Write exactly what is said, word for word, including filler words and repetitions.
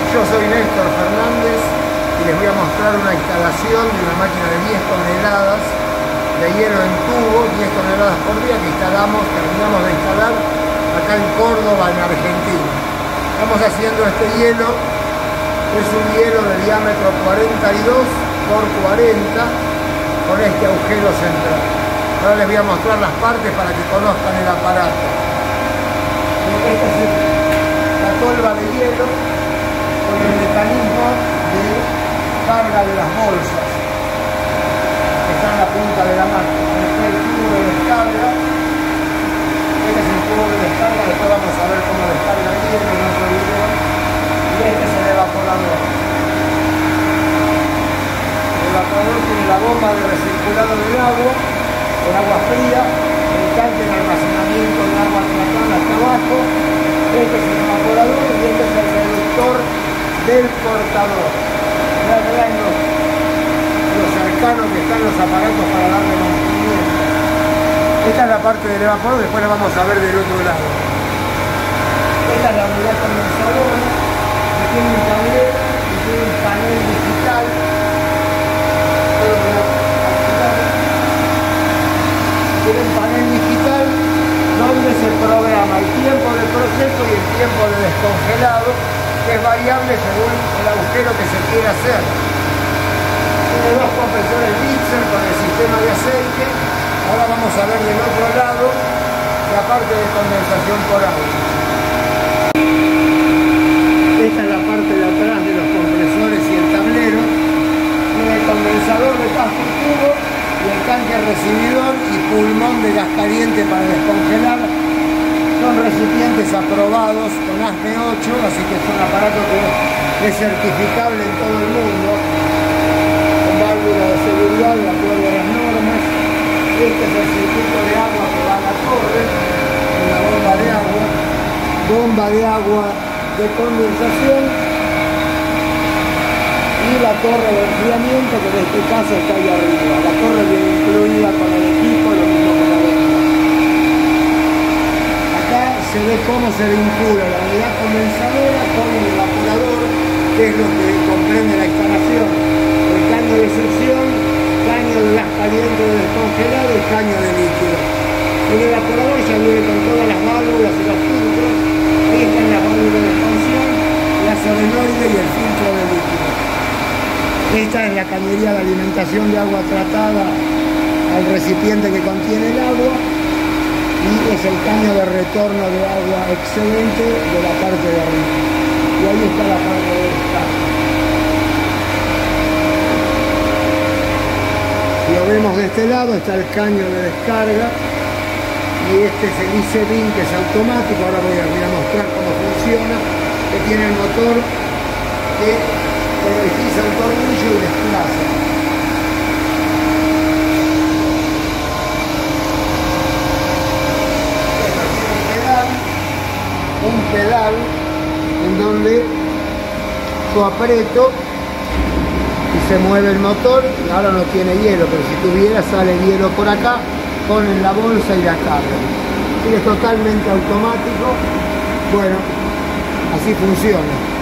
Yo soy Néstor Fernández y les voy a mostrar una instalación de una máquina de diez toneladas de hielo en tubo, diez toneladas por día que instalamos, terminamos de instalar acá en Córdoba, en Argentina. Estamos haciendo este hielo, es un hielo de diámetro cuarenta y dos por cuarenta con este agujero central. Ahora les voy a mostrar las partes para que conozcan el aparato. Esta es la tolva de hielo con el mecanismo de carga de las bolsas que está en la punta de la máquina. Este es el tubo de descarga. Este es el tubo de descarga, después vamos a ver cómo descarga el hielo en otro video. Y este es el evaporador. El evaporador tiene la bomba de recirculado del agua con agua fría, el tanque de almacenamiento de agua tratada hasta abajo. Este es el evaporador y este es el reductor del cortador. Vean lo, lo cercano que están los aparatos para darle mantenimiento. Esta es la parte del evaporador, después la vamos a ver del otro lado. Esta es la unidad condensadora, que tiene un tablero y tiene un panel digital. Tiene un panel digital donde se programa el tiempo de proceso y el tiempo de descongelado, que es variable según el agujero que se quiera hacer. Tiene dos compresores Bitzer con el sistema de aceite. Ahora vamos a ver del otro lado la parte de condensación por agua. Esta es la parte de atrás de los compresores y el tablero. Tiene el condensador de casco y tubo y el tanque recibidor y pulmón de gas caliente para descongelar. Son recipientes aprobados con A S M E ocho, así que es un aparato que es certificable en todo el mundo, con válvula de seguridad de acuerdo a las normas. Este es el circuito de agua que va a la torre, en la bomba de agua, bomba de agua de condensación y la torre de enfriamiento, que en este caso está ahí arriba. La torre viene incluida con el equipo, lo mismo que la bomba. Acá se ve cómo se vincula la unidad condensadora con el evaporador, que es lo que comprende la instalación. El caño de succión, caño de gas caliente de descongelado y caño de líquido. El evaporador ya viene con todas las válvulas y los filtros. Ahí están las válvulas de expansión, la solenoide y el filtro de líquido. Esta es la cañería de alimentación de agua tratada al recipiente que contiene el agua y es el caño de retorno de agua excedente de la parte de arriba. Y ahí está la parte de descarga. Si lo vemos de este lado, está el caño de descarga y este es el I C B I N, que es automático. Ahora voy a, voy a mostrar cómo funciona, que tiene el motor que energiza el tornillo y desplaza. Esto tiene un pedal, un pedal en donde yo aprieto y se mueve el motor. Ahora no tiene hielo, pero si tuviera sale hielo por acá, ponen la bolsa y la cargan. Y es totalmente automático. Bueno, así funciona.